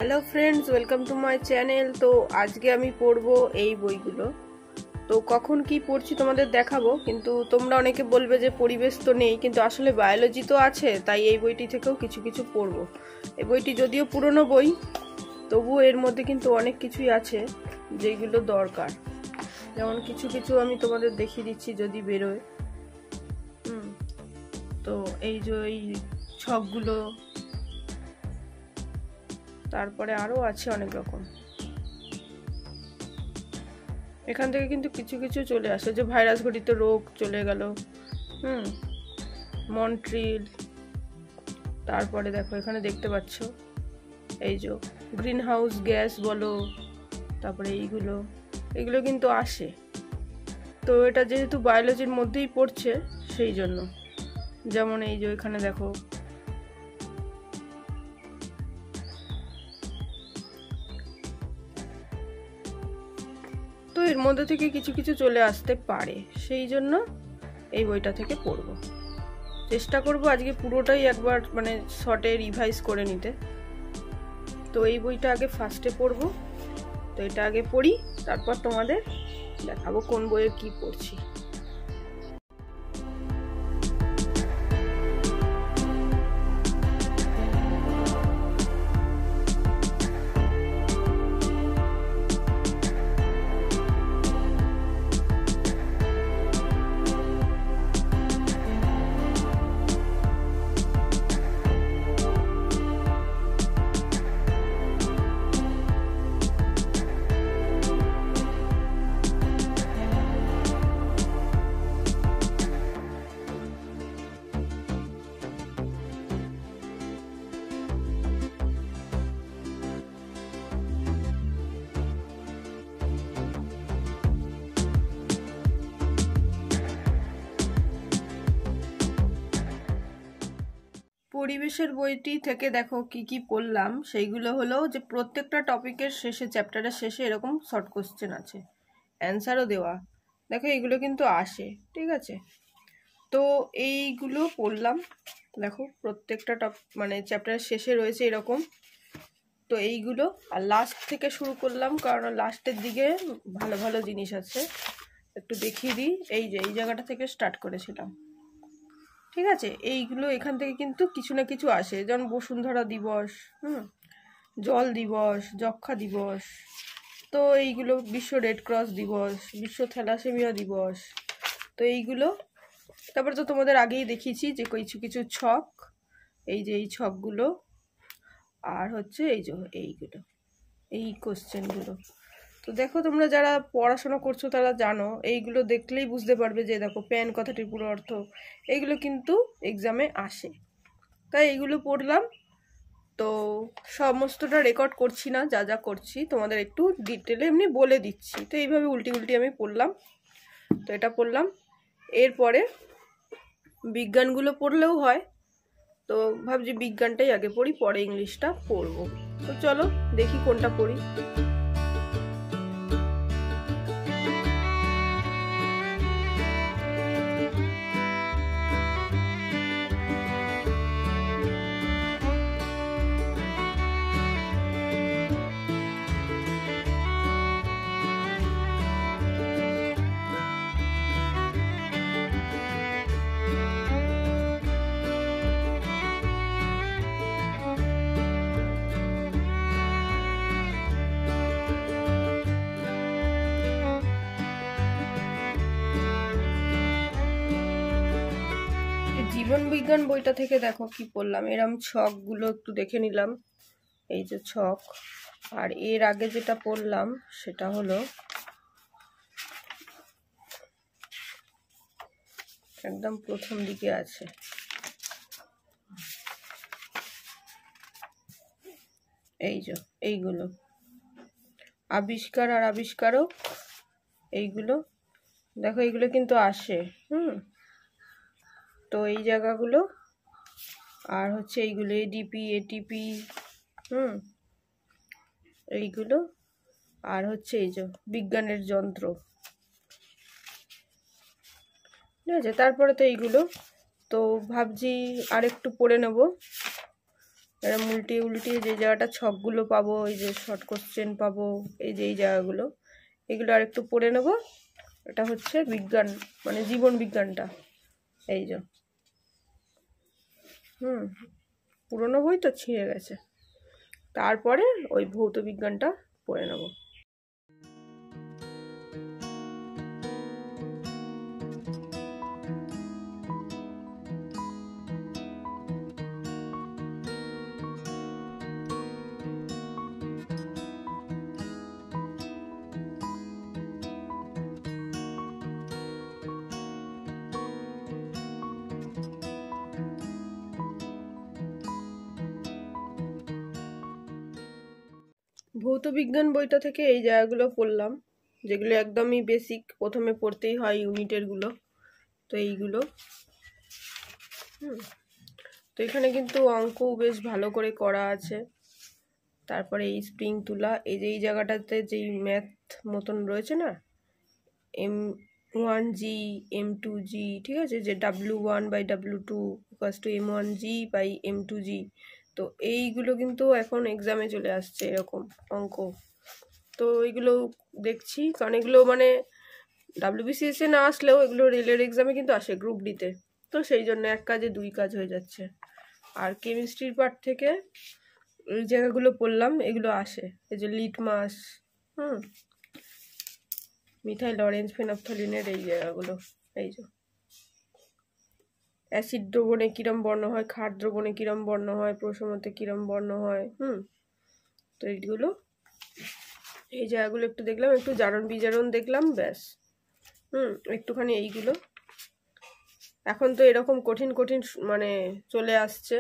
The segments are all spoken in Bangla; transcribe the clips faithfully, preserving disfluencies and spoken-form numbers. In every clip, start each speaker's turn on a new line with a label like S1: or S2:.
S1: Hello friends, welcome to my channel. তো আজকে আমি পড়বো এই বইগুলো। তো কখন কি পড়ছি তোমাদের দেখাবো, কিন্তু তোমরা অনেকে বলবে যে পরিবেশ তো নেই, কিন্তু আসলে বায়োলজি তো আছে, তাই এই বইটি থেকেও কিছু কিছু পড়বো। এই বইটি যদিও পুরনো বই, তবুও এর মধ্যে কিন্তু অনেক কিছুই আছে যেগুলো দরকার। যেমন কিছু কিছু আমি তোমাদের দেখিয়ে দিচ্ছি যদি বেরোয়। হুম তো এই যে এই ছকগুলো, তারপরে আরও আছে অনেক রকম। এখান থেকে কিন্তু কিছু কিছু চলে আসে, যে ভাইরাস ঘটিত রোগ চলে গেল, হুম মন্ট্রিল। তারপরে দেখো এখানে দেখতে পাচ্ছ এই যে গ্রিন হাউস গ্যাস বলো, তারপরে এইগুলো এগুলো কিন্তু আসে। তো এটা যেহেতু বায়োলজির মধ্যেই পড়ছে সেই জন্য। যেমন এই যে এখানে দেখো তো এর মধ্যে থেকে কিছু কিছু চলে আসতে পারে, সেই জন্য এই বইটা থেকে পড়ব। চেষ্টা করব আজকে পুরোটাই একবার মানে শর্টে রিভাইজ করে নিতে। তো এই বইটা আগে ফার্স্টে পড়ব। তো এটা আগে পড়ি, তারপর তোমাদের দেখাবো কোন বইয়ে কি পড়ছি। পরিবেশের বইটি থেকে দেখো কি কি পড়লাম। সেইগুলো হলো যে প্রত্যেকটা টপিকের শেষে, চ্যাপ্টারের শেষে এরকম শর্ট কোশ্চেন আছে, অ্যান্সারও দেওয়া। দেখো এইগুলো কিন্তু আসে, ঠিক আছে। তো এইগুলো পড়লাম। দেখো প্রত্যেকটা টপ মানে চ্যাপ্টারের শেষে রয়েছে এরকম। তো এইগুলো আর লাস্ট থেকে শুরু করলাম, কারণ লাস্টের দিকে ভালো ভালো জিনিস আছে। একটু দেখিয়ে দিই। এই যে এই জায়গাটা থেকে স্টার্ট করেছিলাম, ঠিক আছে। এইগুলো এখান থেকে কিন্তু কিছু না কিছু আসে, যেমন বসুন্ধরা দিবস, হুম জল দিবস, যক্ষা দিবস, তো এইগুলো বিশ্ব রেড ক্রস দিবস, বিশ্ব থ্যালাসেমিয়া দিবস। তো এইগুলো তারপরে তো তোমাদের আগেই দেখিয়েছি যে কিছু কিছু ছক, এই যে এই ছকগুলো, আর হচ্ছে এই যে এইগুলো এই কোশ্চেনগুলো। তো দেখো তোমরা যারা পড়াশোনা করছো তারা জানো, এইগুলো দেখলেই বুঝতে পারবে যে দেখো প্যান কথাটির পুরো অর্থ, এইগুলো কিন্তু এক্সামে আসে। তাই এইগুলো পড়লাম। তো সমস্তটা রেকর্ড করছি না, যা যা করছি তোমাদের একটু ডিটেলে এমনি বলে দিচ্ছি। তো এইভাবে উল্টি উল্টি আমি পড়লাম। তো এটা পড়লাম। এরপরে বিজ্ঞানগুলো পড়লেও হয়, তো ভাবছি বিজ্ঞানটাই আগে পড়ি, পরে ইংলিশটা পড়বো। তো চলো দেখি কোনটা পড়ি। জীবন বিজ্ঞান বইটা থেকে দেখো কি পড়লাম। এরম ছকগুলো একটু দেখে নিলাম, এই যে ছক। আর এর আগে যেটা পড়লাম সেটা হলো একদম প্রথম দিকে আছে, এই যে এইগুলো আবিষ্কার আর আবিষ্কারক, এইগুলো দেখো এইগুলো কিন্তু আসে। হুম তো এই জায়গাগুলো, আর হচ্ছে এইগুলো এডিপি এটিপি, হুম এইগুলো, আর হচ্ছে এই যে বিজ্ঞানের যন্ত্র, ঠিক আছে। তারপরে তো এইগুলো, তো ভাবছি আর একটু পড়ে নেব, এরকম উল্টিয়ে উল্টিয়ে যে জায়গাটা ছকগুলো পাবো, এই যে শর্ট কোশ্চেন পাবো, এই যে এই জায়গাগুলো, এগুলো আর একটু পড়ে নেব। এটা হচ্ছে বিজ্ঞান, মানে জীবন বিজ্ঞানটা, এই যে হুম পুরোনো বই তো ছিঁড়ে গেছে। তারপরে ওই ভৌত বিজ্ঞানটা পড়ে নেব। ভৌত বিজ্ঞান বইটা থেকে এই জায়গাগুলো পড়লাম, যেগুলো একদমই বেসিক, প্রথমে পড়তেই হয় ইউনিটের গুলো। তো এইগুলো হুম তো এখানে কিন্তু অঙ্কও বেশ ভালো করে করা আছে। তারপরে এই স্প্রিং তুলা, এই যে এই জায়গাটাতে যেই ম্যাথ মতন রয়েছে না, M one G M two G, ঠিক আছে, যে W one by W two equals to M one G by M two G. তো এইগুলো কিন্তু এখন এক্সামে চলে আসছে এরকম অঙ্ক। তো এইগুলো দেখছি, কারণ এগুলো মানে ডাব্লিউবিসিএস এ না আসলেও এগুলো রেলের এক্সামে কিন্তু আসে, গ্রুপ ডিতে। তো সেই জন্য এক কাজে দুই কাজ হয়ে যাচ্ছে। আর কেমিস্ট্রির পার্ট থেকে এই জায়গাগুলো পড়লাম, এগুলো আসে, এই যে লিটমাস, হুম মিথাইল অরেঞ্জ ফেনাফথলিনের এই জায়গাগুলো, এই যে অ্যাসিড দ্রবণে কিরম বর্ণ হয়, ক্ষার দ্রবণে কিরম বর্ণ হয়, প্রশমতে কিরম বর্ণ হয়, হুম তো এইগুলো এই জায়গাগুলো একটু দেখলাম, একটু জারণ বিজারণ দেখলাম, ব্যাস। হুম একটুখানি এইগুলো এখন তো এরকম কঠিন কঠিন মানে চলে আসছে,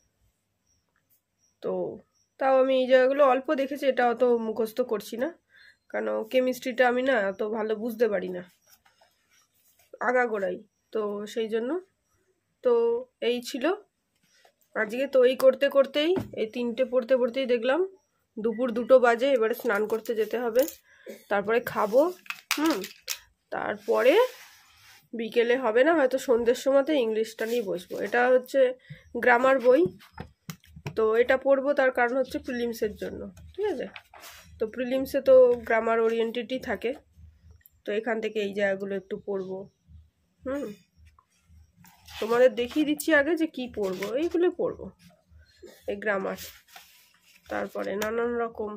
S1: তো তাও আমি এই জায়গাগুলো অল্প দেখেছি, এটা অত মুখস্থ করছি না, কারণ কেমিস্ট্রিটা আমি না অত ভালো বুঝতে পারি না আগাগোড়াই, তো সেই জন্য। তো এই ছিল আজকে। তো এই করতে করতেই, এই তিনটে পড়তে পড়তেই দেখলাম দুপুর দুটো বাজে। এবারে স্নান করতে যেতে হবে, তারপরে খাবো, হুম তারপরে বিকেলে হবে না, হয়তো সন্ধ্যের সময়তে ইংলিশটা নিয়ে বসবো। এটা হচ্ছে গ্রামার বই, তো এটা পড়বো তার কারণ হচ্ছে প্রিলিমসের জন্য, ঠিক আছে। তো প্রিলিমসে তো গ্রামার ওরিয়েন্টেডই থাকে, তো এখান থেকে এই জায়গাগুলো একটু পড়বো। হুম তোমাদের দেখিয়ে দিচ্ছি আগে যে কি পড়বো, এইগুলো পড়বো, এই গ্রামার, তারপরে নানান রকম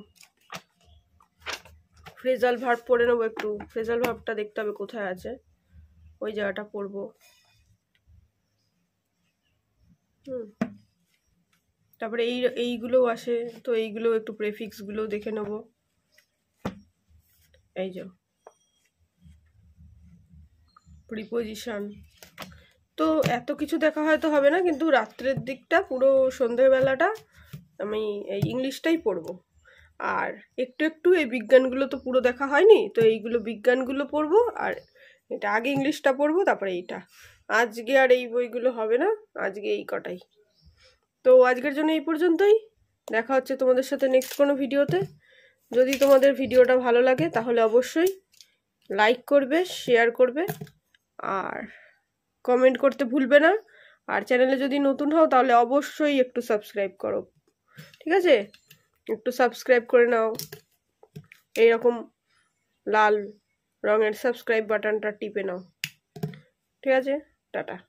S1: ফ্রেজাল ভার্ব পড়ে নেবো একটু। ফ্রেজাল ভার্বটা দেখতে হবে কোথায় আছে, ওই জায়গাটা পড়বো। হুম তারপরে এই এইগুলো আসে, তো এইগুলো একটু প্রেফিক্স গুলো দেখে নেব। এই যে প্রিপোজিশন, তো এত কিছু দেখা হয়তো হবে না, কিন্তু রাত্রের দিকটা পুরো সন্ধ্যেবেলাটা আমি এই ইংলিশটাই পড়বো। আর একটু একটু এই বিজ্ঞানগুলো তো পুরো দেখা হয়নি, তো এইগুলো বিজ্ঞানগুলো পড়বো, আর এটা আগে ইংলিশটা পড়বো, তারপরে এইটা। আজকে আর এই বইগুলো হবে না, আজকে এই কটাই। তো আজকের জন্য এই পর্যন্তই, দেখা হচ্ছে তোমাদের সাথে নেক্সট কোনো ভিডিওতে। যদি তোমাদের ভিডিওটা ভালো লাগে তাহলে অবশ্যই লাইক করবে, শেয়ার করবে, আর কমেন্ট করতে ভুলবে না। আর চ্যানেলে যদি নতুন হও তাহলে অবশ্যই একটু সাবস্ক্রাইব করো, ঠিক আছে, একটু সাবস্ক্রাইব করে নাও, এইরকম লাল রঙের সাবস্ক্রাইব বাটনটা টিপে নাও, ঠিক আছে। টাটা।